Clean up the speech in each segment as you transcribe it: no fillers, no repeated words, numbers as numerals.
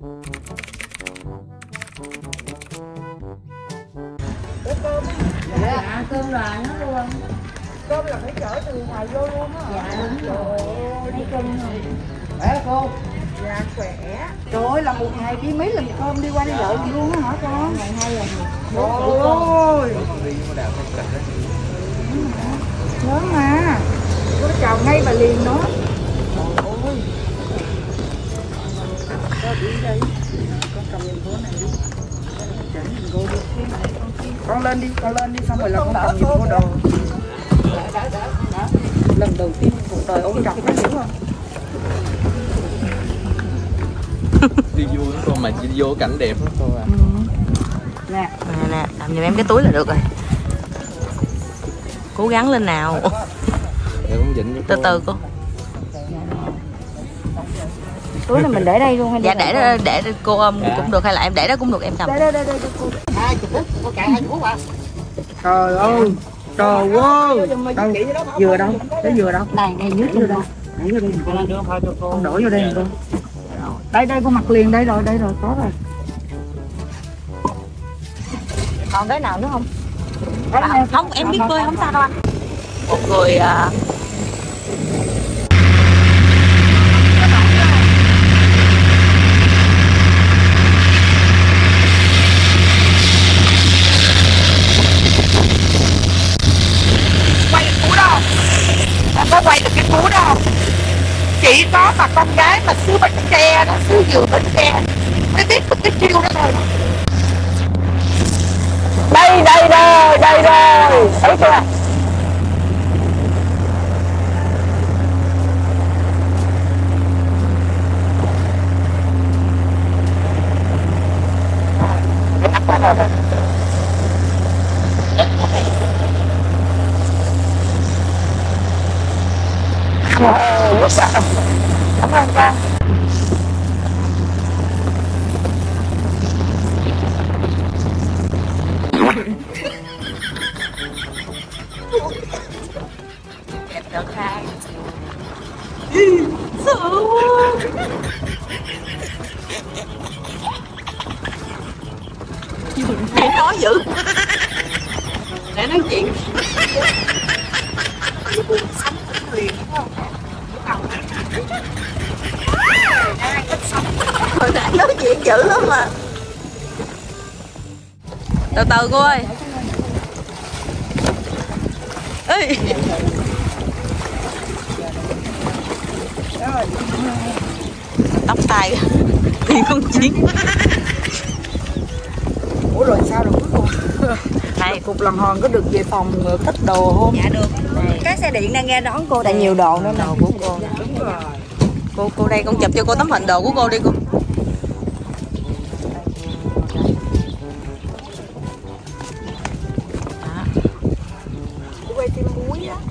Dạ, cơm là nó luôn. Cơm là phải chở từ ngoài vô luôn á. Dạ đúng rồi. Lấy cơm rồi. Khỏe cô? Dạ khỏe. Trời ơi, là một ngày đi mấy lần cơm đi qua đi lại luôn á hả con? Ngày 2 lần. Trời ơi. Lớn mà. Nó chào ngay và liền nó. Trời ơi. Con đi đây. Con cầm nhìn cô này đi. Con lên đi xong rồi là con cầm nhìn cô đồ. Lần đầu tiên cuộc đời ôm chọc nó hiểu không? Đi vui lắm con, mà chỉ vô cảnh đẹp lắm con à. Nè làm giùm em cái túi là được rồi. Cố gắng lên nào. Để con dịnh cho Từ từ cô. Túi này mình để đây luôn hay Dạ để cô ôm cũng được, hay là em để đó cũng được, em cầm. Đây cô. 20 phút, có cạn 20 phút hả? Trời ơi. Trời ơi. Đâu, dừa đâu? Cái dừa đâu? Đây nước vô đâu? Để vô đây con đổ vô đây con. Đây con mặc liền đây rồi có rồi. Còn cái nào nữa không? Không, em biết bơi không sao đâu anh. Một người Quay cú đâu? Em có quay được cái cú đâu? Chỉ có mà con gái mà xứ Bến Tre đó, xứ Dừa Bến Tre mới biết được cái chiêu đó thôi. Đây rồi, thấy chưa? Cảm ơn con. em được hai. Để nói dữ. Để nói chuyện. Hồi nãy nói chuyện dữ lắm mà. Từ từ cô ơi. Ê. Tóc tai thì không chiến. Ủa rồi sao rồi cuối cùng? Này Cục lần hòn có được về phòng cất đồ không? dạ được. Cái xe điện đang nghe đón cô, tại nhiều đồ nữa. Đồ của cô. Đúng rồi. Cô đây, con chụp cho cô tấm hình đồ của cô đi cô. Quay phim muối á.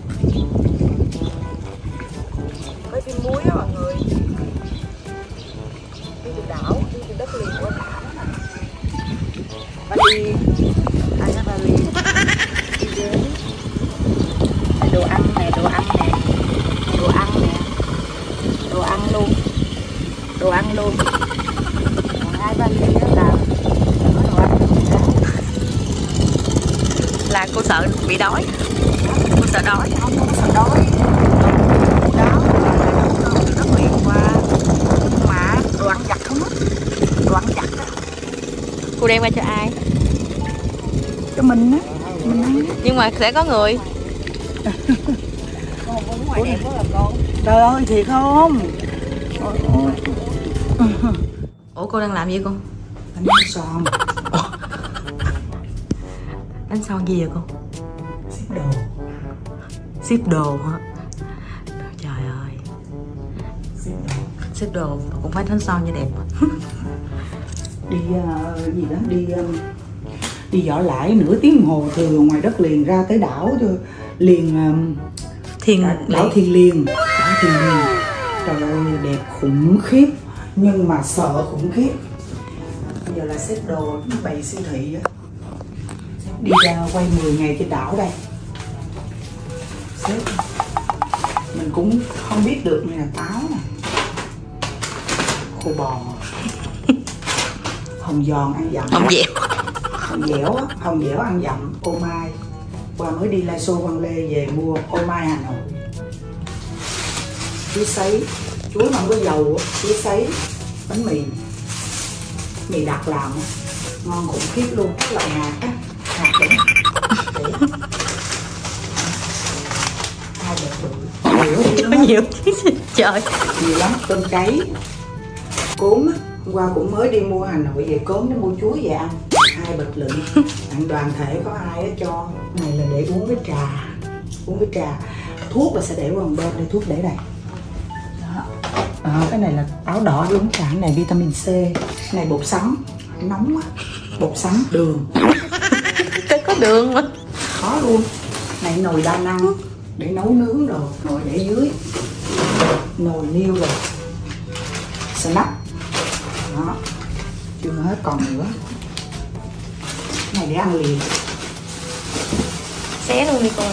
Quay phim muối á mọi người. Đi từ đảo, đi từ đất liền qua đảo nè. Bali. Anh ở Bali. Đi đến. Đồ ăn nè. Đồ ăn luôn. Còn hai Bali đó là có đồ ăn. Là cô sợ bị đói. Cô sợ đói. Không sợ đói. Đó là đất liền qua. Mà đồ ăn vặt không á. Đồ ăn vặt á. Cô đem qua cho ai? Cho mình á. Mình ăn. Nhưng mà sẽ có người. Trời ơi thiệt không? Ủa cô đang làm gì cô? Anh đánh son. Đánh son gì vậy cô? Ship đồ. Ship đồ hả? Trời ơi. Ship đồ cũng phải đánh son cho đẹp. Đi gì đó, đi vỏ lãi nửa tiếng đồng hồ từ ngoài đất liền ra tới đảo liền đảo Thiền Liền. Trời ơi đẹp khủng khiếp, nhưng mà sợ khủng khiếp. Bây giờ là xếp đồ bày siêu thị á. Đi ra quay 10 ngày trên đảo đây. Xếp. Mình cũng không biết được này là táo nè, khô bò. hồng giòn ăn dặm. Hồng dẻo. Hồng dẻo á, hồng dẻo ăn dặm. Ô mai. Qua mới đi Lai Xô Quang Lê về mua ô mai Hà Nội. Chuối sấy, chuối mà không có dầu á, chuối sấy, bánh mì, mì đặc làm ngon khủng khiếp luôn, các loại hạt á, hạt để hai bịch bự, Nhiều trời. nhiều lắm. Tôm cháy, cốm á, hôm qua cũng mới đi mua Hà Nội về cốm để mua chuối về ăn, 2 bịch lựng, ăn đoàn thể có ai đó cho. Này là để uống với trà, uống với trà. Thuốc là sẽ để qua một bên, đây thuốc để đây. Cái này là áo đỏ uống trà, cái này vitamin C, cái này bột sắn, nóng á, bột sắn, đường. Cái có đường mà. Khó luôn. Này nồi đa năng để nấu nướng rồi, nồi để dưới, nồi niêu rồi, snap. Đó, chưa hết còn nữa. Cái này để ăn liền. Xé luôn đi coi.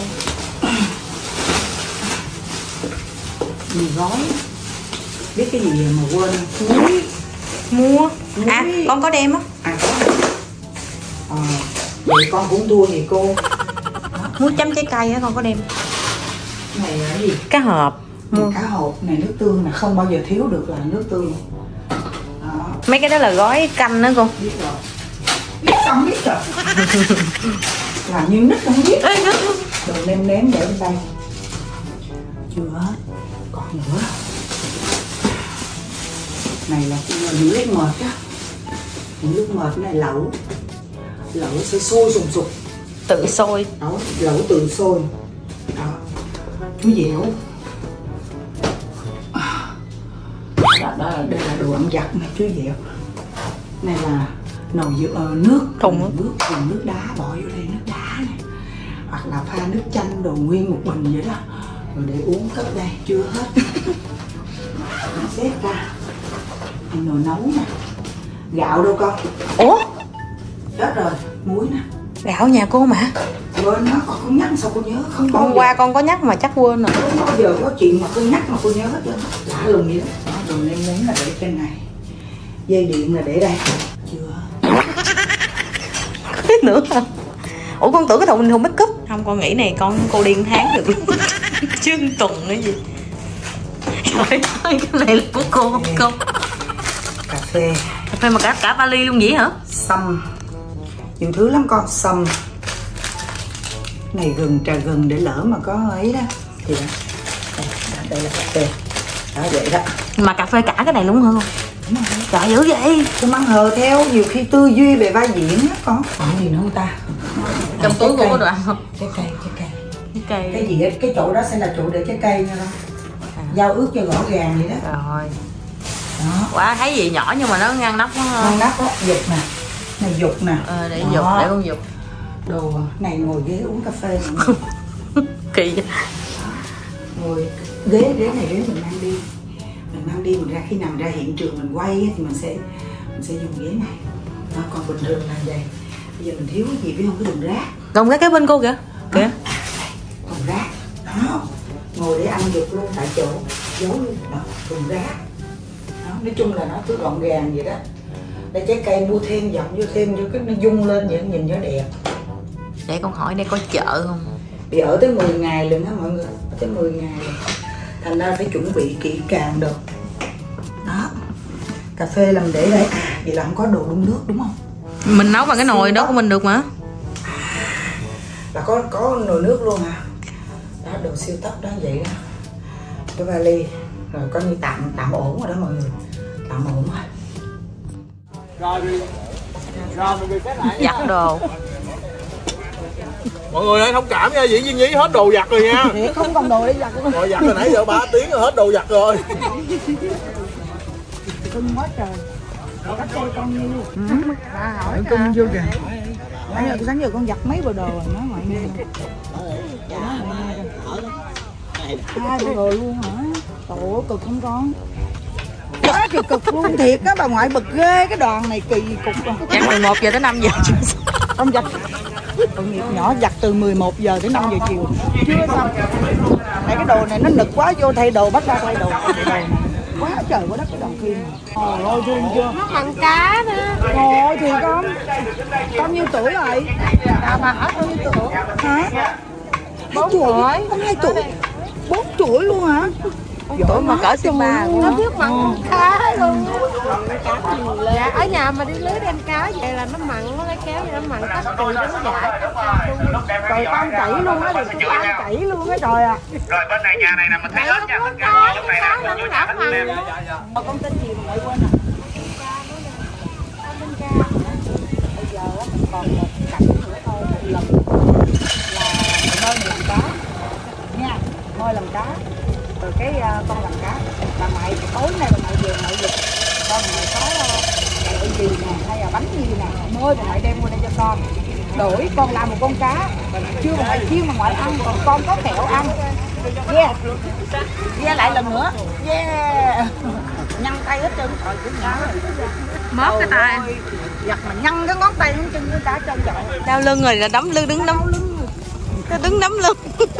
Mì gói. Biết cái gì mà quên Muối. Mua. À, Muối. con có đem á. À có. Vậy con cũng thua thì cô. Muối chấm trái cây á, con có đem. Này là cái gì? Cá hộp. Mua cá hộp này, nước tương là không bao giờ thiếu được là nước tương. Đó, Mấy cái đó là gói canh đó cô. biết rồi. Biết xong biết rồi. Làm như nít không biết. Đồ nêm nếm để bên đây. Chưa hết. Còn nữa. Này là những nước mệt á. Những nước mệt này lẩu. Lẩu sẽ sôi sùng sục. Tự sôi. Đó, lẩu tự sôi. Đó. Chuối dẻo. Đây là đồ ăn vặt này, chuối dẻo. Này là nồi nước Thùng nước đá, bỏ vô đây nước đá này. Hoặc là pha nước chanh đồ nguyên một bình vậy đó. Rồi để uống cất đây, chưa hết. Xếp ra. Nồi nấu nè. Gạo đâu con? Ủa? Chết rồi, muối nè. Gạo nhà cô mà. Quên nó, con không nhắc sao cô nhớ. Không bao Hôm giờ. qua con có nhắc mà chắc quên rồi. Không bao giờ có chuyện mà cô nhắc mà cô nhớ hết trơn. Lạ lùng vậy đó. Đó, đồ nêm nếm là để trên này. Dây điện là để đây. Chưa. Có nữa không? Ủa con tưởng cái thùng make up. Không, con nghĩ này cô điên tháng được luôn. Chứ tuần cái gì. Trời ơi, cái này là của cô. Cà phê. Cà phê mà cả vali luôn vậy hả? Sâm. Nhiều thứ lắm con. Sâm. Này gừng, trà gừng để lỡ mà có ấy đó. Thì đó. Đây là cà phê. Đó vậy đó. Mà cà phê cả cái này luôn hả con? Đúng rồi. Trời dữ vậy. Cô mang hờ theo, nhiều khi tư duy về vai diễn á con. Còn gì nữa không ta? Trong túi cô có đồ ăn không? Trái cây. Cái Cái gì á, cái chỗ đó sẽ là chỗ để trái cây nha con. Giao ước cho rõ ràng vậy đó. Rồi. Đó. Quá thấy gì nhỏ nhưng mà nó ngăn nắp quá ha. Ngăn nắp á, dục nè. Này dục nè. Để Đó. dục, để con dục. Đồ này ngồi ghế uống cà phê. Kỳ vậy. Ngồi ghế này ghế mình mang đi. Mình mang đi, mình ra khi nào mình ra hiện trường mình quay á, thì mình sẽ dùng ghế này. Đó, còn bình thường là vậy. Bây giờ mình thiếu cái gì biết không? Cái thùng rác. Còn cái bên cô kìa. Kìa. Thùng rác. Đó. Ngồi để ăn dục luôn tại chỗ. Giấu luôn. Đó, thùng rác. Đó, nói chung là nó cứ gọn gàng vậy đó. Đây trái cây mua thêm dặm vô thêm vô cái nó dung lên vậy nhìn cho đẹp. Để con hỏi đây có chợ không? Vì ở tới 10 ngày lần á mọi người, ở tới 10 ngày rồi. Thành ra phải chuẩn bị kỹ càng được. Đó. Cà phê làm để đây. Vậy là không có đồ đun nước đúng không? Mình nấu bằng cái nồi đó của mình được mà. Là có nồi nước luôn hả? Đó, đồ siêu tốc đó vậy đó. Cái vali rồi coi như tạm ổn rồi đó mọi người. Tạm ổn rồi. Rồi mình kết lại. Giặt đồ. Mọi người ơi thông cảm nha, diễn viên nhí hết đồ giặt rồi nha. Không còn đồ để giặt luôn. Rồi giặt rồi nãy giờ 3 tiếng rồi hết đồ giặt rồi. Cưng quá trời. Cách đây con nhiêu? Hỏi Cưng vô kìa. Sáng giờ con giặt mấy bộ đồ rồi nói ngoại nghe. Hai bộ đồ luôn hả? Trời ơi cực không con? Quá kỳ cực luôn thiệt á, bà ngoại bực ghê, cái đoàn này kỳ cục rồi. Giặt từ 1 giờ tới 5 giờ. Không giặt. Tội nghiệp nhỏ giặt từ 11 giờ tới 5 giờ chiều. Chưa xong. Tại cái đồ này nó nực quá, vô thay đồ bắt ra thay đồ. quá trời quá đất cái đoạn phim. Trời ơi thương chưa? Nó bằng cá nữa. Trời ơi thì con nhiêu tuổi rồi? Bà hỏi con nhiêu tuổi? Hả? 4 tuổi. Con 2 tuổi. 4 tuổi luôn hả? Tuổi mà cỡ sinh ba. Nó biết mặn con cá luôn. Dạ, ở nhà mà đi lưới đem cá về là nó mặn, nó lấy kéo vậy nó mặn cắt kỳ cho nó giải. Trời con chảy luôn á, thì con chảy luôn á trời ạ. Rồi bên này nhà này nè mình thấy hết nha, tất cả lúc này nè, vô nhà đánh em. Con tên gì mà lại quên à? Bây giờ mình còn một cảnh nữa thôi, một lần là mời mình làm cá nha, mời làm cá. Rồi cái con làm cá, bà mày tối nay bà mày về mày giật, con mày có kẹo gì nè hay là bánh gì nè, mời bà mày đem qua đây cho con. Đổi con làm một con cá, chưa mà mày chiên mà ngoại ăn, còn con có kẹo ăn. Yeah, yeah lại lần nữa. Yeah, nhăn tay hết trơn trời cũng cá. Mót cái tay. Giật mà nhăn cái ngón tay chân cái cá trơn trời. Đau lưng rồi là đấm lưng, đứng đấm lưng. Nó đứng đấm lưng.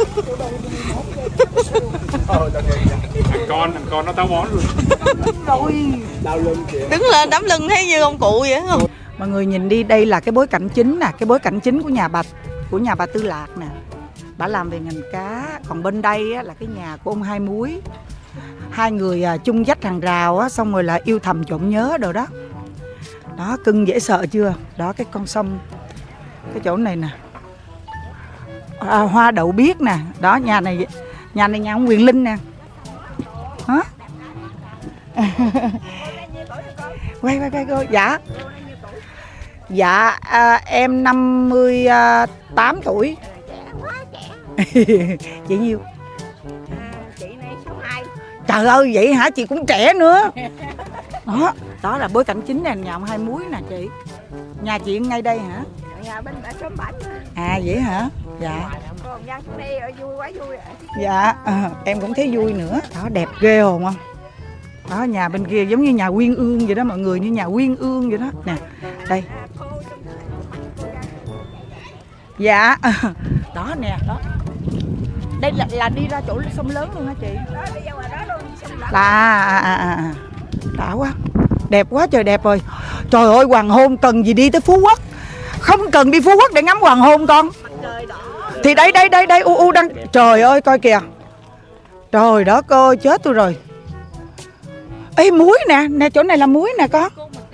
Thằng con nó táo bón luôn. Rồi. Đau lưng kìa. Đứng lên đấm lưng thấy như ông cụ vậy không? Mọi người nhìn đi, đây là cái bối cảnh chính nè, cái bối cảnh chính của nhà bà Tư Lạc nè. Bà làm về ngành cá, còn bên đây á, là cái nhà của ông Hai Muối. Hai người chung dách hàng rào á, xong rồi là yêu thầm trộm nhớ đồ đó. Đó, cưng dễ sợ chưa? Đó cái con sông, cái chỗ này nè. Hoa đậu biếc nè, đó nhà này nhà ông Quyền Linh nè. Hả? quay cô. Dạ em 58 tuổi. Chị nhiêu? Chị này 62. Trời ơi vậy hả, chị cũng trẻ nữa. Đó là bối cảnh chính nè, nhà ông Hai Muối nè chị. Nhà chị ngay đây hả? Nhà bên đã sớm bảnh. À vậy hả? Dạ. Còn nhà xuống đây vui quá vui. Dạ, em cũng thấy vui nữa. Đó đẹp ghê hồn không? Đó nhà bên kia giống như nhà Uyên Ương vậy đó mọi người, như nhà Uyên Ương vậy đó. Nè, đây. Dạ. Đó nè, đó. Đây là đi ra chỗ sông lớn luôn hả chị? Đó đi ra ngoài đó luôn, sông lớn. Là đã quá. Đẹp quá trời đẹp rồi. Trời ơi hoàng hôn cần gì đi tới Phú Quốc. Không cần đi Phú Quốc để ngắm hoàng hôn con. Thì đây u đang. Trời ơi coi kìa. Trời đó cô chết tôi rồi. Ê muối nè, chỗ này là muối nè con.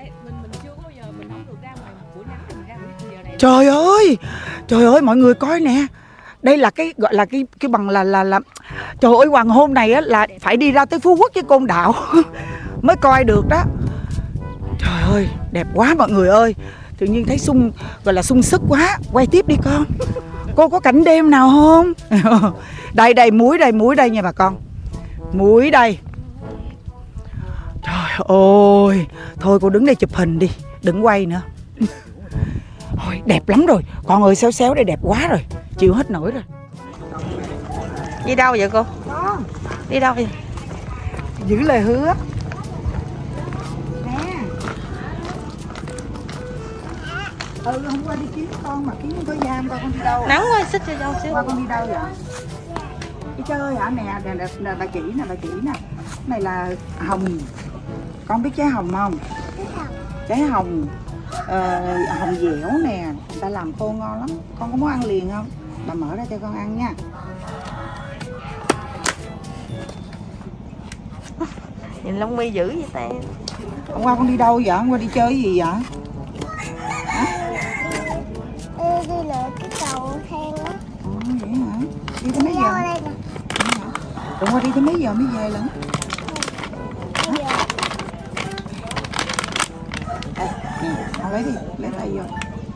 Trời ơi mọi người coi nè. Đây là cái gọi là cái bằng là trời ơi hoàng hôn này á là phải đi ra tới Phú Quốc với Côn Đảo mới coi được đó. Trời ơi đẹp quá mọi người ơi. Tự nhiên thấy gọi là sung sức quá. Quay tiếp đi con. Cô có cảnh đêm nào không? Đây muối đây nha bà con. Muối đây. Trời ơi. Thôi cô đứng đây chụp hình đi, đừng quay nữa. Ôi, đẹp lắm rồi. Con ơi xéo đây đẹp quá rồi. Chịu hết nổi rồi. Đi đâu vậy cô? Đi đâu vậy? Giữ lời hứa. Nè. Hôm qua đi kiếm con mà kiếm không có giam, con đi đâu? Nắng quá, xích cho đâu xíu. Qua con đi đâu vậy? Đi chơi hả? Nè, bà chỉ nè. Này là hồng. Con biết trái hồng không? Trái hồng. Hồng dẻo nè, người ta làm khô ngon lắm. Con có muốn ăn liền không? Bà mở ra cho con ăn nha. Nhìn lông mi dữ vậy ta. Hôm qua con đi đâu vậy? Hôm qua đi chơi gì vậy? Đi lượt cái cầu thang á. Vậy hả? Đi tới mấy giờ? Hôm qua đi tới mấy giờ mới về lận? Nè, lấy đi, lấy tay vô.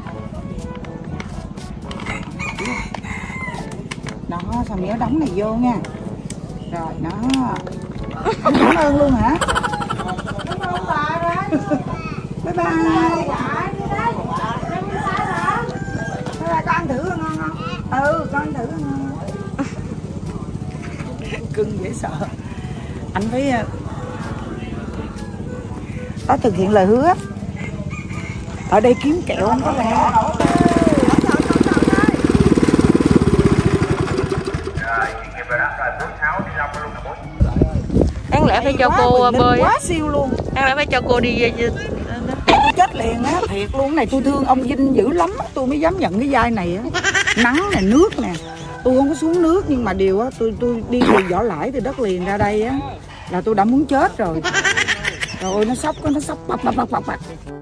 Đó, xong nhớ đóng này vô nha. Rồi, đó. Cảm ơn luôn hả? Cảm ơn bà rồi. Bye bye. Con ăn thử ngon không? Con ăn thử ngon. Cưng dễ sợ. Anh phải đó thực hiện lời hứa. Ở đây kiếm kẹo không có lẽ. đáng lẽ phải cho cô bơi. Quá siêu luôn. Đáng lẽ phải cho cô đi Tôi chết liền á, thiệt luôn. Này tôi thương ông Vinh dữ lắm á, tôi mới dám nhận cái vai này á. Nắng nè, nước nè. Tôi không có xuống nước nhưng mà điều á, tôi đi từ Võ Lãi từ đất liền ra đây á là tôi đã muốn chết rồi. Rồi nó sốc bập.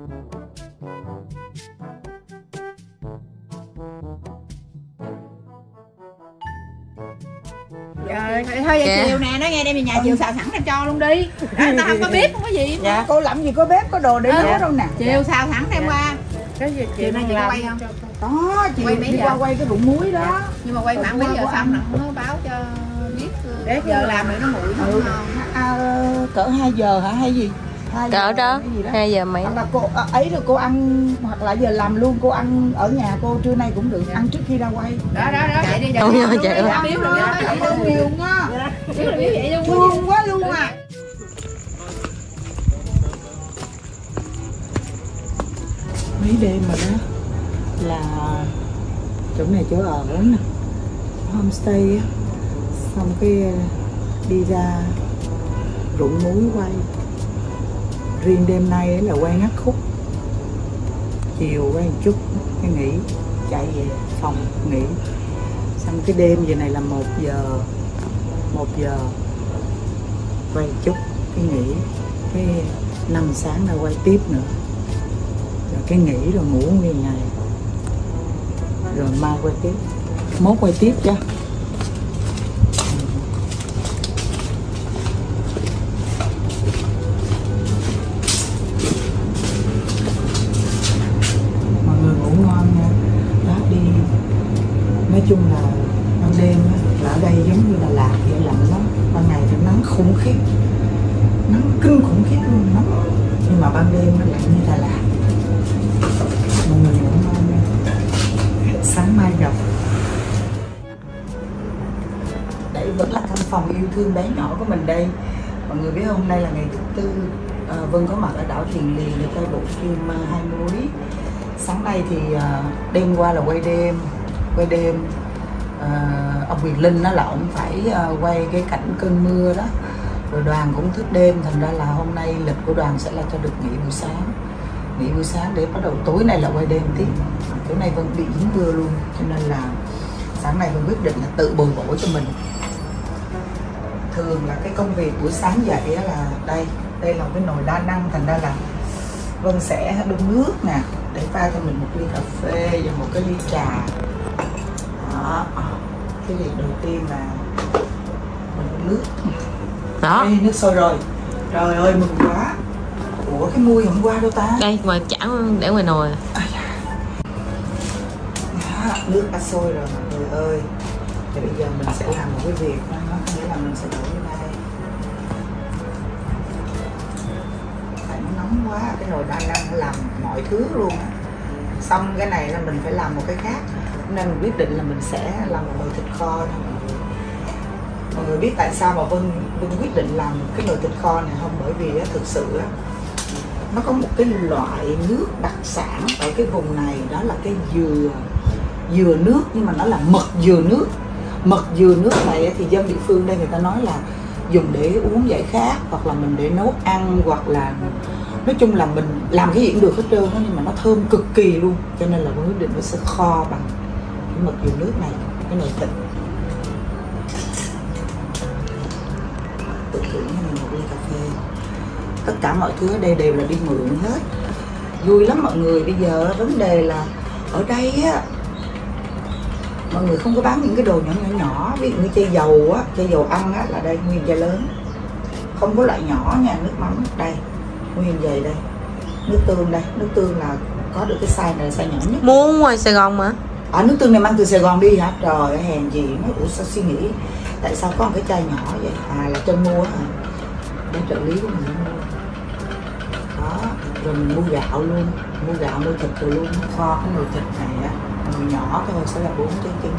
Trời, thôi vậy chiều nè, nó nghe đem về nhà chiều xào sẵn đem cho luôn đi. Tao không có bếp, không có gì. Dạ, cô làm gì có bếp, có đồ để nấu đâu nè. Chiều xào sẵn đem qua. Cái gì chiều nay chị có quay không? Đó, chị đi qua quay cái rụng muối đó. Nhưng mà quay khoảng mấy giờ xong nó báo cho biết để giờ làm rồi nó nguội nó ngon. Cỡ 2 giờ hả hay gì? cỡ đó 2 giờ mấy. Hoặc là cô ấy rồi cô ăn, hoặc là giờ làm luôn cô ăn ở nhà cô trưa nay cũng được, ăn trước khi ra quay. Đó vậy đi. Không nhớ chị ơi. Biết rồi vậy luôn nhiều nha. Biết rồi vậy luôn. Thương quá luôn à. Mấy đêm mà đó là chỗ này chỗ ở nè, homestay á, xong cái đi ra rụng muối quay. Riêng đêm nay là quay ngắt khúc, chiều quay một chút cái nghỉ, chạy về phòng nghỉ, xong cái đêm giờ này là 1 giờ quay một chút cái nghỉ, cái 5 sáng là quay tiếp nữa, rồi cái nghỉ rồi ngủ nguyên ngày, rồi mai quay tiếp, mốt quay tiếp chứ. Mọi người ngủ ngon nha. Đó đi, nói chung là ban đêm á, là ở đây giống như là Lạc vậy, lạnh lắm. Ban ngày thì nắng khủng khiếp, nắng kinh khủng khiếp luôn, nắng. Nhưng mà ban đêm nó lạnh như Đà Lạt. Mọi người ngủ ngon nha. Sáng mai gặp. Đây vẫn là căn phòng yêu thương bé nhỏ của mình đây. Mọi người biết hôm nay là ngày thứ Tư. Vân có mặt ở đảo Thiền Liền để quay bộ phim Hai Núi. Sáng nay thì đêm qua là quay đêm. Ông Quyền Linh là ông phải quay cái cảnh cơn mưa đó, rồi đoàn cũng thức đêm, thành ra là hôm nay lịch của đoàn sẽ là cho được nghỉ buổi sáng để bắt đầu tối nay là quay đêm tiếp. Tối nay Vân bị dính mưa luôn, cho nên là sáng nay Vân quyết định là tự bồi bổ cho mình. Thường là cái công việc buổi sáng dậy là đây là cái nồi đa năng, thành ra là Vân sẽ đun nước nè để pha cho mình một ly cà phê và một cái ly trà. Đó. Cái việc đầu tiên là mình đun nước. Đó. Đây, nước sôi rồi. Trời ơi mừng quá. Ủa cái muôi hôm qua đâu ta? Đây ngoài chảo để ngoài nồi. Đó, nước đã sôi rồi mọi người ơi. Thì bây giờ mình sẽ làm một cái việc đó, nghĩa là mình sẽ đổ vô đây. Tại nó nóng quá, cái nồi đa năng làm mọi thứ luôn. Xong cái này là mình phải làm một cái khác, nên mình quyết định là mình sẽ làm một nồi thịt kho thôi. Mọi người biết tại sao mà Vân quyết định làm cái nồi thịt kho này không? Bởi vì á, thực sự á, nó có một cái loại nước đặc sản ở cái vùng này, đó là cái dừa nước, nhưng mà nó là mật dừa nước. Mật dừa nước này thì dân địa phương đây người ta nói là dùng để uống giải khát, hoặc là mình để nấu ăn, hoặc là nói chung là mình làm cái gì cũng được hết trơn đó, nhưng mà nó thơm cực kỳ luôn. Cho nên là Vân quyết định nó sẽ kho bằng cái mật dừa nước này, cái nồi thịt. Tự thưởng cho mình một ly cà phê. Tất cả mọi thứ ở đây đều là đi mượn hết. Vui lắm mọi người. Bây giờ vấn đề là ở đây á, mọi người không có bán những cái đồ nhỏ, ví dụ như chai dầu á, chai dầu ăn á là đây nguyên chai lớn, không có loại nhỏ nha. Nước mắm đây nguyên dày đây, nước tương đây, nước tương là có được cái size này là size nhỏ nhất. Mua ngoài Sài Gòn mà. Nước tương này mang từ Sài Gòn đi hả? Trời hèn gì nó. Ủa sao suy nghĩ tại sao có một cái chai nhỏ vậy? Là Trân mua hả? Bên trợ lý của mình mua. Đó, rồi mình mua gạo luôn, mua gạo mua thịt rồi luôn. Kho cái nồi thịt này á, nồi nhỏ thôi sẽ là 4 trái trứng.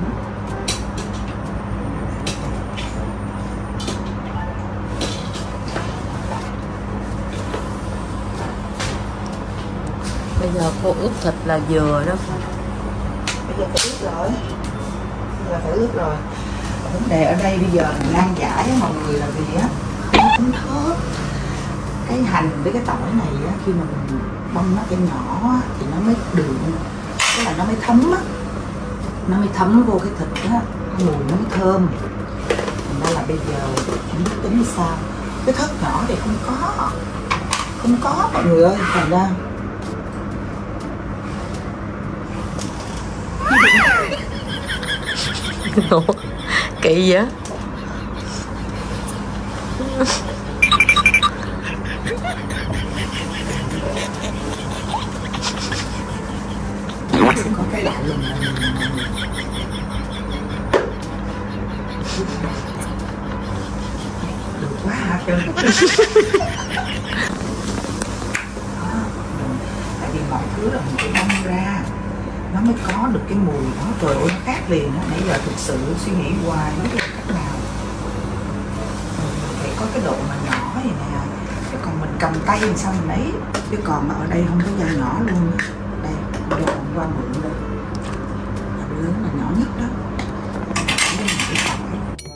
Bây giờ cô ướp thịt là dừa đó. Bây giờ phải ướp rồi. Vấn đề ở đây bây giờ nan giải mọi người là vì á, thấm thớt. Cái hành với cái tỏi này á, khi mà mình băm nó cái nhỏ á, thì nó mới đường, tức là nó mới thấm á, nó mới thấm vô cái thịt á, mùi nó mới thơm. Thành ra là bây giờ không biết tính sao, cái thớt nhỏ thì không có mọi người ơi. Thành ra kỳ vậy. có cái lạ lùng là được quá hả trơn. Tại vì mọi thứ là mình phải băm ra nó mới có được cái mùi đó. Trời ơi, nó khác liền á. Nãy giờ thực sự suy nghĩ hoài không biết cách nào. Phải có cái độ mà nhỏ vậy nè, chứ còn mình cầm tay làm sao mình lấy, chứ còn ở đây không có dao nhỏ luôn á. Đây, đồ hôm qua mượn đây, lớn là nhỏ nhất đó. Đây là cái tỏi.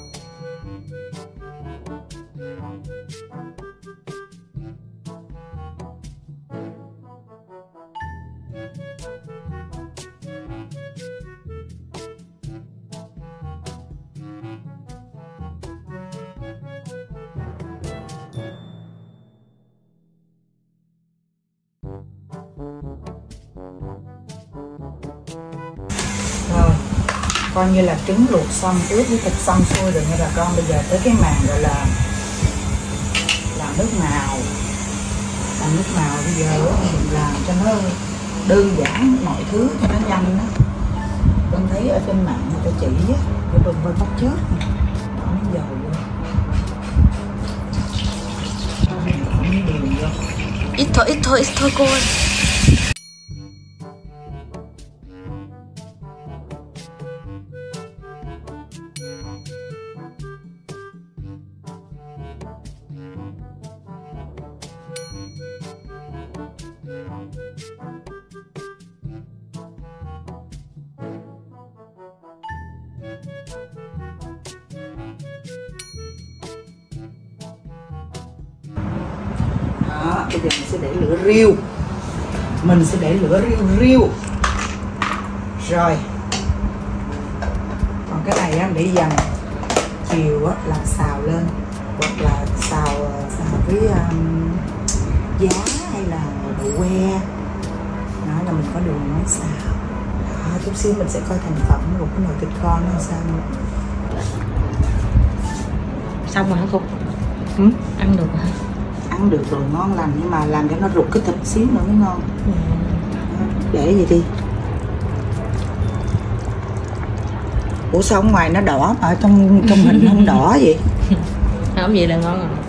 Rồi, coi như là trứng luộc xong, ướp với thịt xong xuôi rồi nha bà con. Bây giờ tới cái màn gọi là làm nước màu. Làm nước màu bây giờ mình làm cho nó đơn giản mọi thứ cho nó nhanh đó. Con thấy ở trên mạng người ta chỉ á, cho đừng phải bắt chớp nè, bỏ miếng dầu vô, bỏ miếng đường vô. Ít thôi cô ơi. Đó, bây giờ mình sẽ để lửa riu. Mình sẽ để lửa riu. Rồi. Còn cái này á, để dầm chiều á, làm xào lên. Hoặc là xào với giá hay là đậu que. Đó là mình có đường nó xào. Đó, chút xíu mình sẽ coi thành phẩm một cái nồi thịt con nó sao nữa. Xong rồi hả cô? Ăn được hả? Ăn được rồi, ngon lành, nhưng mà làm cho nó rụt cái thịt xíu nữa mới ngon. Để vậy đi. Ủa sao ở ngoài nó đỏ mà ở trong hình không đỏ vậy? Không vậy là ngon rồi.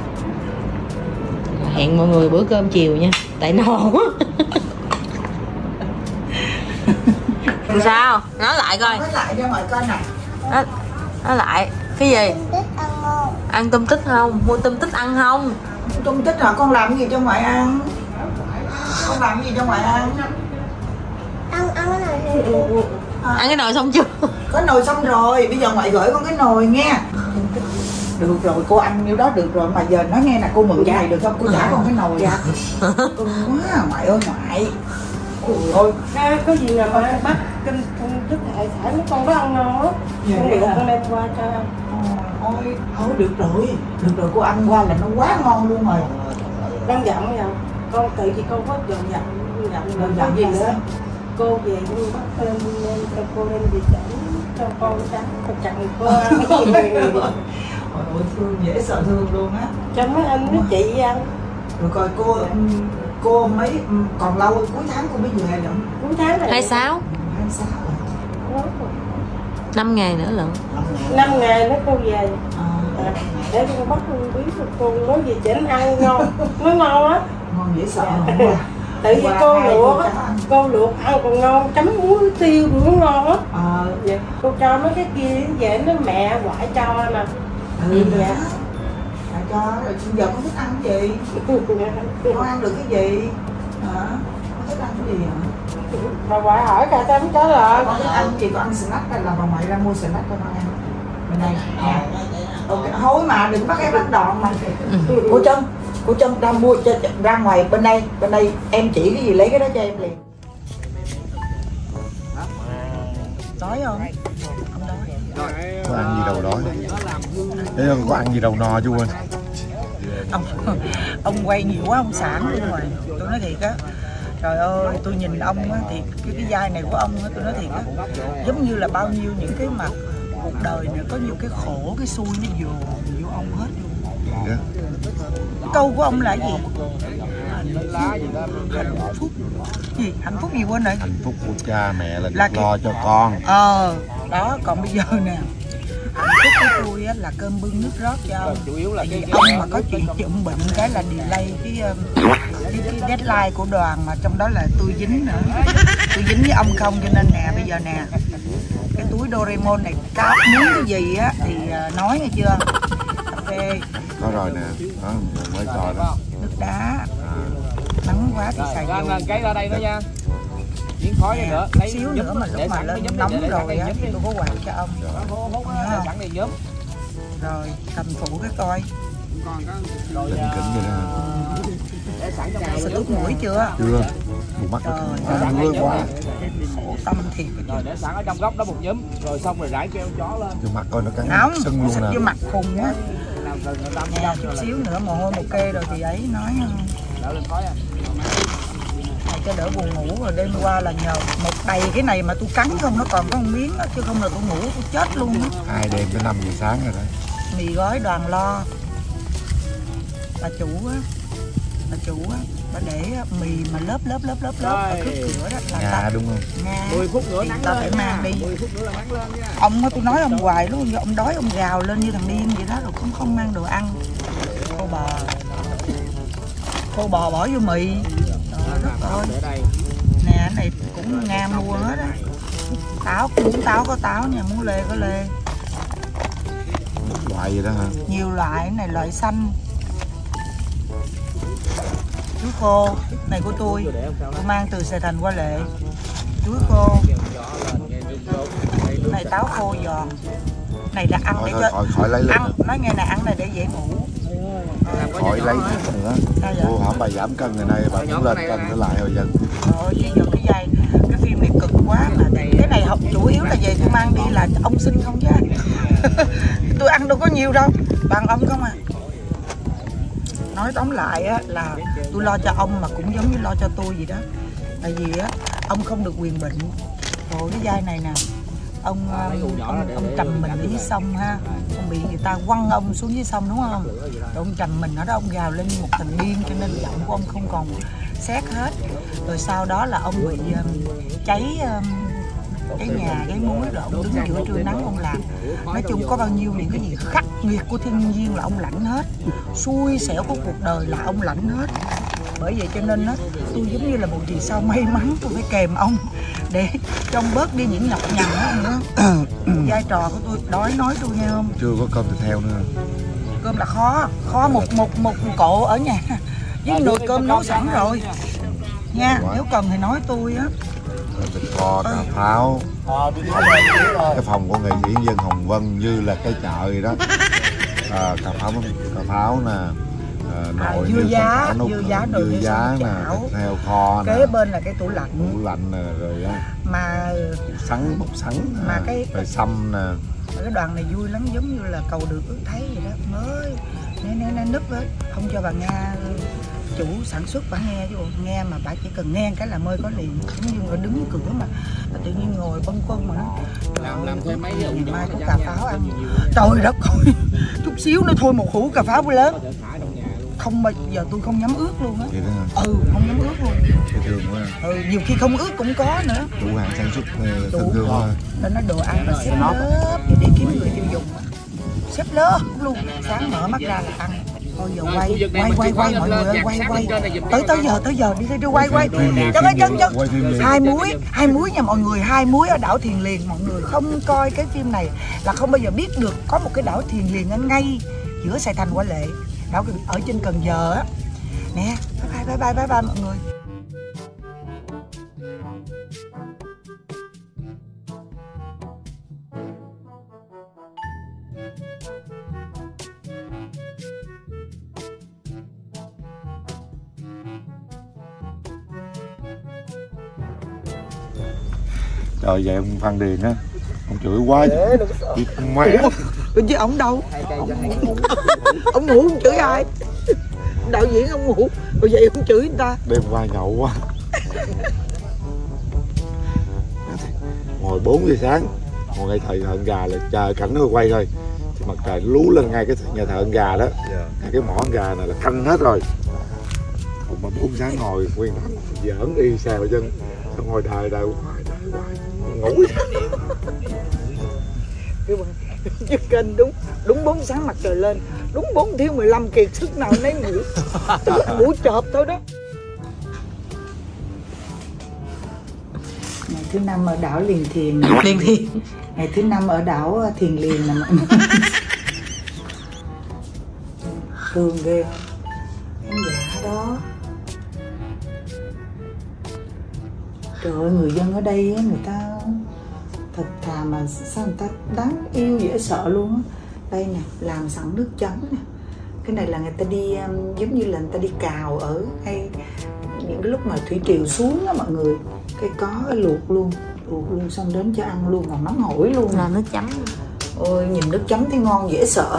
Hẹn mọi người bữa cơm chiều nha, tại no quá. Sao? Nói lại coi. Nói lại cho mọi coi nè. Nói lại. Cái gì? Thích ăn không? Ăn tôm tích không? Mua tôm tích ăn không? Tôm tích hả? Con làm cái gì cho ngoại ăn? Con làm cái gì cho ngoại ăn? Ăn cái này thì Ăn cái nồi xong chưa? Có nồi xong rồi, bây giờ ngoại gửi con cái nồi nghe. Được rồi, cô ăn nhiêu đó được rồi, mà giờ nói nghe nè, cô mượn cái này được không? Cô trả con cái nồi. Dạ. Cưng quá, ngoại ơi ngoại. Ôi có gì mà bắt kinh thức hải sản mấy con đó ăn ngon á. Con được con đem qua cho ăn. Thôi được rồi cô ăn qua là nó quá ngon luôn rồi. Con dặn bây giờ con tự gì con có dọn dặn gì nữa. Cô về con bắt lên cho cô đem về chẩn cho con chặn cô ăn. Ôi thương, dễ sợ thương luôn á. Cho mấy anh mấy chị ăn. Rồi coi cô mấy còn lâu, cuối tháng cô mới về lận. Cuối tháng này 26 rồi. 5 ngày nữa lận. 5 ngày nữa cô về. Để con bắt con biết cô nói gì chỉnh ăn ngon, nó ngon á. Ngon dễ sợ. Tự vì cô luộc ăn còn ngon, chấm muối tiêu cũng ngon á. Dạ. Cô cho mấy cái kia về nó mẹ ngoại cho nè. Dạ. Cho rồi giờ con thích ăn cái gì? Con ăn được cái gì? Hả? Con thích ăn cái gì hả? Bà ngoại hỏi cả tấm trả lời. Con thích ăn gì? Con ăn snack hay là bà ngoại ra mua snack cho con ăn? Bên đây. Thôi mà đừng bắt em bắt đòn mà. Cô Trân ra mua ra ngoài bên đây em chỉ cái gì lấy cái đó cho em liền. Đói không? Không đói. Có ăn gì đâu đói. Thế có ăn gì đâu no chú ơi. Ông quay nhiều quá ông sản luôn rồi. Tôi nói thiệt á. Trời ơi, tôi nhìn ông á thì cái vai này của ông á, tôi nói thiệt á, giống như là bao nhiêu những cái mặt cuộc đời này có nhiều cái khổ, cái xui nó dồn vô ông hết luôn. Yeah. Cái câu của ông là gì? Hạnh phúc gì? Hạnh phúc gì quên rồi? Hạnh phúc của cha mẹ là được lo cho con. Đó, còn bây giờ nè, hạnh phúc của tôi á là cơm bưng nước rót cho ông. Tại vì ông mà có chuyện chụm bệnh cái là delay cái deadline của đoàn, mà trong đó là tôi dính nữa. Tôi dính với ông không, cho nên nè bây giờ nè, cái túi Doraemon này cáp muốn cái gì á thì nói nghe chưa? Cà phê Có rồi nè, đó mới cho đó. Nước đá. Nắng quá thì xài vô. Cái ra đây nữa nha. Miếng khói đây nữa. Lấy xíu nữa mà lúc mà lên nóng rồi á thì tôi có quạt cho ông. Sẵn đi nhóm. Rồi cầm phụ cái coi. Định kính vậy đó. Sẽ tút mũi chưa? Chưa. Một mắt nó quá. Khổ tâm thiệt. Rồi để sẵn ở trong góc đó một nhúm, rồi xong rồi rải keo chó lên. Vô mặt coi nó cắn Nóng, sưng luôn xịt nè. vô mặt khùng á. Nè, chút xíu nữa mồ hôi một kê rồi thì ấy nói Đỡ lên khói à. cho đỡ buồn ngủ. Rồi đêm qua là nhờ một đầy cái này mà tôi cắn không nó còn có một miếng đó, chứ không là tôi ngủ tôi chết luôn á. 2 đêm tới 5 giờ sáng rồi đó. Mì gói Đoàn lo. Bà chủ á, bà để mì mà lớp ở trước cửa đó là Nga đúng không? Nga 10 phút nữa nắng ta lên. phải mang đi. 10 phút nữa là nắng lên nha. Ông á, tôi nói ông hoài luôn, ông đói ông gào lên như thằng điên vậy đó, rồi không mang đồ ăn. Khô bò bỏ vô mì. Trời đất ơi. Nè, cái này cũng Nga mua hết á. Táo, muốn táo có táo nha, muốn lê có lê. Loại vậy đó hả? Nhiều loại, cái này loại xanh. Chuối khô, này của tôi mang từ Sài Thành qua Lệ. Chuối khô. Này táo khô giòn. Này là ăn để cho khỏi lấy lên. ăn, nói nghe này ăn này để dễ ngủ. Khỏi lấy nữa. Cô hả bà giảm cân ngày nay bà muốn lên cân trở lại rồi dân. Rồi chứ giờ cái phim này cực quá mà cái này học chủ yếu là về tôi mang đi là ông sinh không chứ. Tôi ăn đâu có nhiều đâu, bằng ông không à. Nói tóm lại á là tôi lo cho ông mà cũng giống như lo cho tôi vậy đó. Tại vì á ông không được quyền bệnh. Rồi cái vai này nè, ông trầm mình ở dưới sông ha, ông bị người ta quăng ông xuống dưới sông đúng không? Rồi ông trầm mình ở đó, ông gào lên như một thằng điên cho nên giọng của ông không còn xét hết. Rồi sau đó là ông bị cháy nhà, cháy muối, rồi ông đứng giữa trưa nắng ông làm. Nói chung có bao nhiêu những cái gì khắc nghiệt của thiên nhiên là ông lãnh hết, xui xẻo của cuộc đời là ông lãnh hết. Bởi vậy cho nên á, tôi giống như là một vì sao may mắn tôi phải kèm ông để cho ông bớt đi những nhọc nhằn đó nữa. Vai trò của tôi đói nói tôi nghe không? Chưa có cơm thịt heo nữa. Cơm là khó một cộ ở nhà với nồi cơm nấu sẵn rồi nha. Nếu cần thì nói tôi á. Thịt kho, cà pháo. Cái phòng của nghệ sĩ Dân Hồng Vân như là cái chợ vậy đó. Cà pháo nè, nồi dưa giá nè, thịt heo kho nè. Kế bên là cái tủ lạnh nè, rồi á. Mà bột sắn mà cái rồi sâm nè. Cái đoàn này vui lắm, giống như là cầu được ước thấy vậy đó. Mới nè núp hết, không cho bà Nga chủ sản xuất bà nghe chứ nghe mà bà chỉ cần nghe cái là mới có liền, giống như là đứng cửa mà tự nhiên ngồi bâng khuâng mà nó làm thêm mấy cái ngày mai có cà pháo ăn. Trời đất ơi, chút xíu nữa thôi một hũ cà pháo lớn không bao giờ tôi không nhắm ướt luôn á. Không nhắm ướt luôn. Thường quá. Nhiều khi không ướt cũng có nữa. Chủ hàng sản xuất thân thương quá. Nên nó đồ ăn là xếp lớp để kiếm người tiêu dùng, xếp lớp luôn. Sáng mở mắt ra là ăn. Thôi giờ quay mọi người ơi, quay tới giờ đi quay chân 2 muối nha mọi người, 2 muối ở đảo Thiền Liền. Mọi người không coi cái phim này là không bao giờ biết được có một cái đảo Thiền Liền ở ngay giữa Sài Thành Quả Lệ, đảo ở trên Cần Giờ á nè. Bye mọi người. Trời vậy ông Phan Điền á, ông chửi quá vậy. Mẹ. Chứ ổng đâu? Ông ngủ không chửi ai? Đạo diễn ông ngủ, rồi vậy ông chửi người ta. Đêm qua nhậu quá. Ngồi 4 giờ sáng, ngồi ngay thờ Hận Gà là chờ cảnh nó quay thôi. Thì mặt trời lú lên ngay cái nhà thờ Hận Gà đó. Ngay cái mỏ Hận Gà này là canh hết rồi. Còn mà 4 sáng ngồi nguyên giỡn y xèo chân. Xong ngồi đợi hoài. Ngủ. Chứ kênh đúng 4 sáng mặt trời lên, đúng 4 thiếu 15 kiệt sức nào nấy ngủ. Ngủ chợp thôi đó. Ngày thứ 5 ở đảo Liền Thiền. Ngày thứ 5 ở đảo Thiền Liền nè mọi người. Thương ghê. Khán giả đó. Trời ơi, người dân ở đây người ta thật thà mà sao người ta đáng yêu dễ sợ luôn á. Đây nè, làm sẵn nước chấm nè. Cái này là người ta đi giống như là người ta đi cào ở hay những cái lúc mà thủy triều xuống á mọi người. Cái có luộc luôn xong đến cho ăn luôn, còn nóng hổi luôn. Làm nước chấm. Ôi nhìn nước chấm thấy ngon dễ sợ.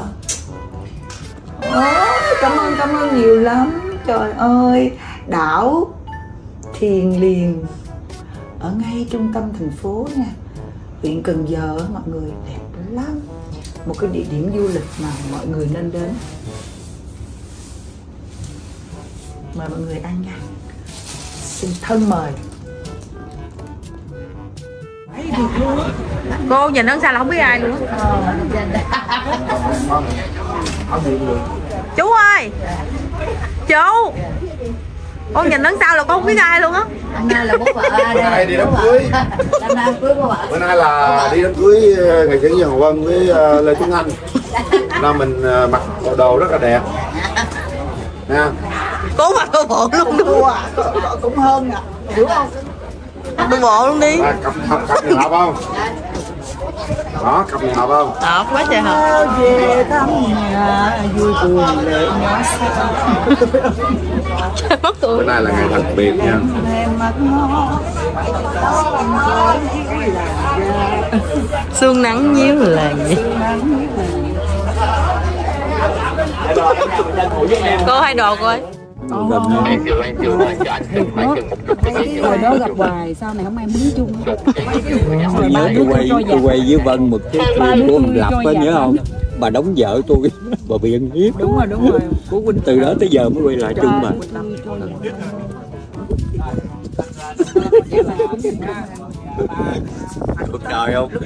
Cảm ơn nhiều lắm. Trời ơi, đảo Thiền Liền ở ngay trung tâm thành phố nha, huyện Cần Giờ mọi người, đẹp lắm. Một cái địa điểm du lịch mà mọi người nên đến. Mời mọi người ăn nha. Xin thân mời. Cô nhìn đằng sau là không biết ai luôn á. Chú ơi, chú, con nhìn đằng sau là con không biết ai luôn á. Hôm nay là bố vợ đây. Bữa nay đi đám cưới. Hôm nay cưới bố vợ. Bữa nay là đi đám cưới nghệ sĩ Hồng Vân với Lê Tuấn Anh. Nên mình mặc bộ đồ rất là đẹp. Nha. Cố mặc cô bộ luôn đi. Cũng hơn nè, hiểu không? Cô bộ luôn đi. Cặp này hợp không? Đó, cặp này hợp không? Hợp quá trời hợp. Về thăm nhà vui buồn lệ nhỏ Bữa nay là ngày đặc biệt nha. Sương nắng nhíu là gì? Cô hay đồ cô ơi. Hồi đó gặp hoài, sau này không ai muốn chung. Tôi nhớ tôi quay với Vân một cái phim của ông Lập á, nhớ không? Bà đóng vợ tôi, bà bị ăn hiếp. Đúng rồi. Của Quỳnh. Từ đó tới giờ mới quay lại chung mà. Cuộc đời không?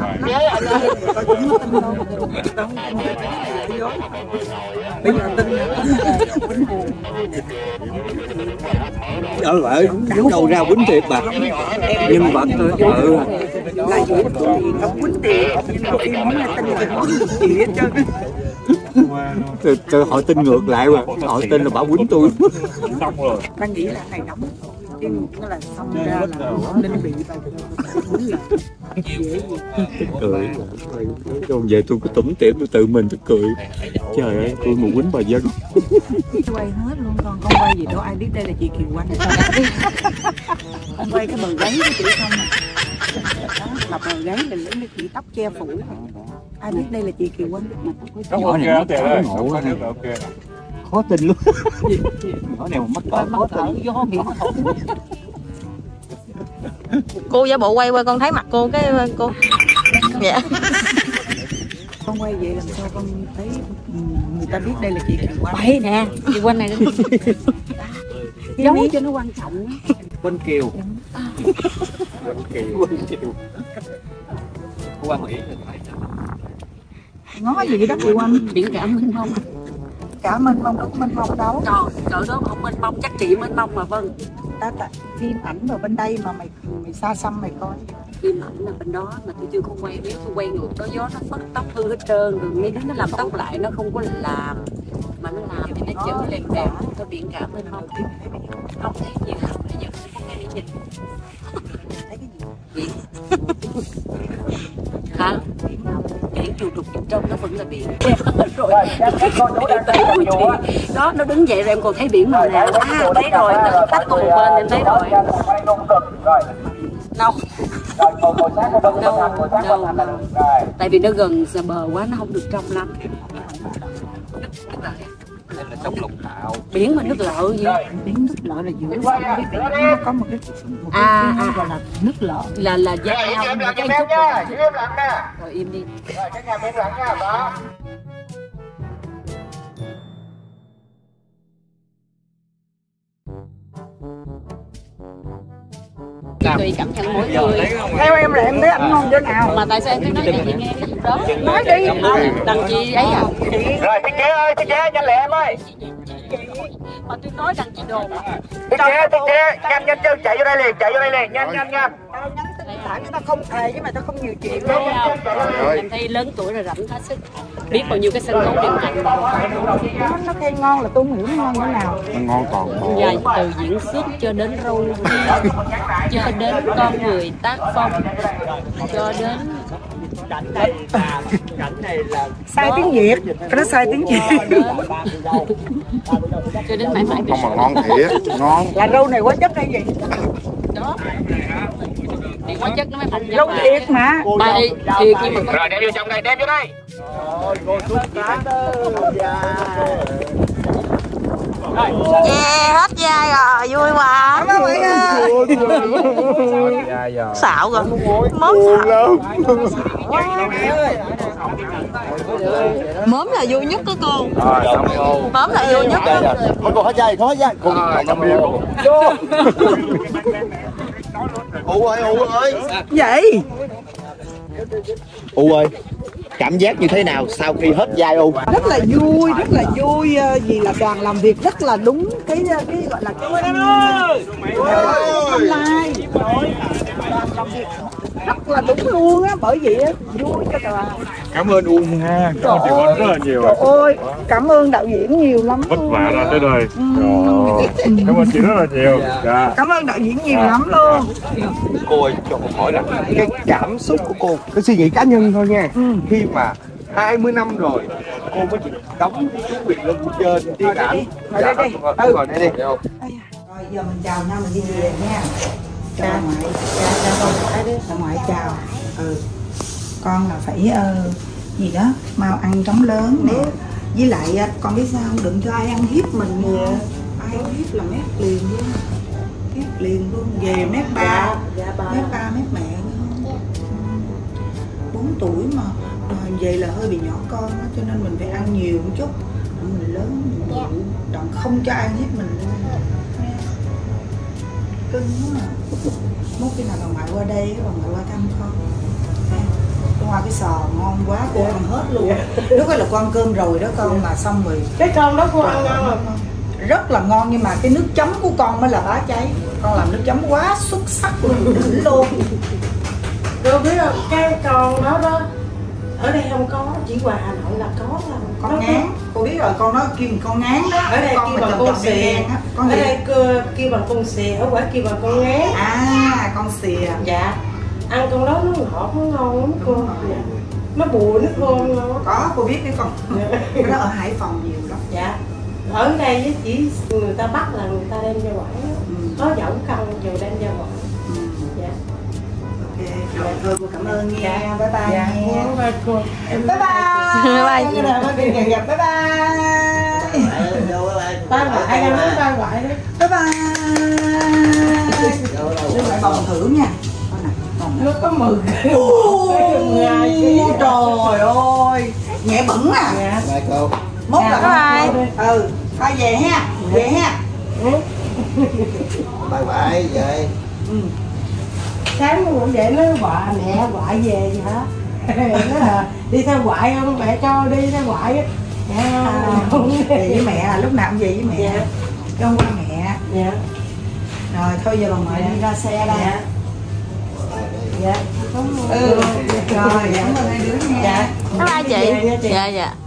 Đó vậy, cắn đâu ra quýnh thiệt bà. Nhưng vật thôi. Là Vũ thì không quýnh thiệt, nhưng mà phim muốn là tin là không gì hết trơn. Tôi hỏi tin ngược lại mà, hỏi tin là bảo quýnh tôi. Ta nghĩ là này đóng chứ nó là xong ra là Linh bị quýnh lại. Cười. Còn về tôi cứ tủm tỉm tôi tự mình tôi cười. Trời ơi, tôi mà quýnh bà Dân. Quay hết luôn con quay gì đâu ai biết đây là chị Kiều Oanh. Con quay cái bờ gáy của chị không nè. Đó, là bờ gáy mình lấy cái chị tóc che phủ. Ai biết đây là chị Kiều Oanh. Nhỏ này nó cháy ngộ quá nè. Khó tin luôn. Nhỏ này mà mất cỡ khó tin. Cô giả bộ quay qua con thấy mặt cô cái cô. Dạ. Con quay vậy làm sao con thấy người ta biết đây là chị Kiều Oanh. Bậy nè, chị Quanh này giấu cho nó quan trọng. Quanh Kiều. Quanh Kiều. Quan Mỹ. Ngó gì đó Kiều Oanh. Biển cả mênh mông. Cả mênh mông, không mênh mông đâu. Trời đó không mênh mông, chắc chị mênh mông mà Vân. Phim ảnh ở bên đây mà mày xa xăm mày coi. Phim ảnh là bên đó mà tôi chưa có quay, nếu tôi quay ngược đó gió nó phất tóc hư hết trơn rồi mấy đứa nó làm tóc lại nó không có làm mà nó làm thì nó chữ đẹp đẹp tôi biển cả mênh mông. Không thấy gì không bây giờ không nghe nhìn. Thấy cái gì? Hả? Biển chuột đục bên trong nó vẫn là biển. Rồi đó, nó đứng dậy rồi em còn thấy biển màu nè. Thấy rồi, nó tách qua một bên em thấy rồi. Đâu? Đâu. Tại vì nó gần bờ quá, nó không được trong lắm. Đây là sông Lục Thảo. Biển mà nước lợ gì? Biển nước lợ là giữa sông với biển nó có một cái gọi là nước lợ. Là giá ao Im lặng cái nha, chút im lặng nè. rồi im đi. Rồi các nhà im lặng nha, đó. Tùy cảm nhận mỗi người. Theo em là em thấy ăn ngon chỗ nào? Mà tại sao em cứ nói vậy nghe đó? Nói đi. Đằng chị ấy à? Rồi thiết kế ơi, nhanh lẹ em ơi. Mà tôi nói đằng chị đồn. Thiết kế, nhanh chân chạy vô đây liền, nhanh. Tại người ta không thề với mày, ta không nhiều chuyện. Em thấy lớn tuổi rồi rảnh hết sức. Biết bao nhiêu cái sân khấu điện ảnh. Nó khen ngon là tôi không hiểu nó ngon thế nào. Nó ngon còn Dài từ diễn xuất cho đến râu ria, cho đến con người tác phong, cho đến Cảnh này là Sai tiếng Việt, nó sai tiếng Việt. cho đến mãi mãi không mà ngon thiệt, ngon. Là rau này quá chất hay gì? đó. Thì hóa chất nó mới thành Rau thiệt mà. Bài thiệt nhưng mà Rồi đem vô trong đây, đem vô đây. Yeah, hết dai rồi, vui quá. Xạo rồi. Mớm xạo. Mớm là vui nhất đó cô. Mớm là vui nhất đó. Còn hết dây, Cùng cầm bia cùng. Ụ ơi. Vậy? Ụ ơi, cảm giác như thế nào sau khi hết vai U? Rất là vui vì là đoàn làm việc rất là đúng cái gọi là cái online. Đoàn làm việc rất là đúng luôn á, bởi vì á vui cho đoàn. Cảm ơn U ha, cảm ơn chị Vân rất là nhiều. Trời ơi, cảm ơn đạo diễn nhiều lắm. Vất vả ra tới đây. Cảm ơn chị rất là nhiều. Cảm ơn đạo diễn nhiều lắm luôn. Cô ơi, cho hỏi là cái cảm xúc của cô, cái suy nghĩ cá nhân thôi nha. Khi mà 20 năm rồi, cô mới chỉ đóng chú Quyền Linh trên điện ảnh. Đây đi. Rồi đây đi. Rồi giờ mình chào nhau, mình đi về nha. Chào ngoại, chào ngoại chào. Con là phải gì đó mau ăn trống lớn nè. Với lại con biết sao không, đừng cho ai ăn hiếp mình nữa. Ai ăn hiếp là mép liền luôn. Mép liền luôn, về mép ba. Mép ba, mép mẹ nữa. 4 tuổi mà vậy là hơi bị nhỏ con đó, cho nên mình phải ăn nhiều một chút. Mình lớn mình bự, đặng không cho ai hiếp mình luôn. Cưng quá à. Mốt khi nào bà ngoại qua đây, bà ngoại qua thăm con. Qua cái sò ngon quá, cô ăn hết luôn. Lúc đó là con ăn cơm rồi đó con, mà xong rồi. Cái con đó cô ăn ngon rồi. Rất là ngon, nhưng mà cái nước chấm của con mới là bá cháy. Con làm nước chấm quá xuất sắc luôn, đỉnh luôn. Cô biết không, cái con đó ở đây không có, chỉ qua Hà Nội là có là con ngán. Cô biết rồi, con nói kêu con ngán đó. Ở đây kêu bằng con xìa, ở đây kêu bằng con xìa, ở ngoài kêu bằng con ngán. À, con xìa. Dạ. Ăn con đó nó ngọt, nó ngon lắm cô. Dạ. Nó bùi, nó thơm luôn. Có, cô biết cái con. Cái đó ở Hải Phòng nhiều lắm. Dạ. Ở đây chỉ người ta bắt là người ta đem ra ngoài. Có dẫu cân rồi đem ra ngoài. Dạ. Rồi thôi cô cảm ơn nha. Bye bye Dạ. nha. Bye cô. Bye bye. Bye bye. Gặp bye bye. Ba ngoại em nói ba ngoại đó. Bye bye. Đưa lại bồng thử nha. Nó có 10 trời ơi. Nhẹ bẩn à. Bye cô. Mốt là thôi về ha. Về ha. Bye bye vậy. Sáng nó cũng vậy, nó gọi mẹ gọi về vậy hả? Nó là đi theo ngoại không, mẹ cho đi theo ngoại á. Về với mẹ, lúc nào cũng về với mẹ. Dạ. Con qua mẹ. Dạ. Rồi thôi giờ bà ngoại đi ra xe đây. Dạ. Dạ. Rồi cảm ơn hai đứa nha. Dạ. Bye bye chị. Dạ dạ.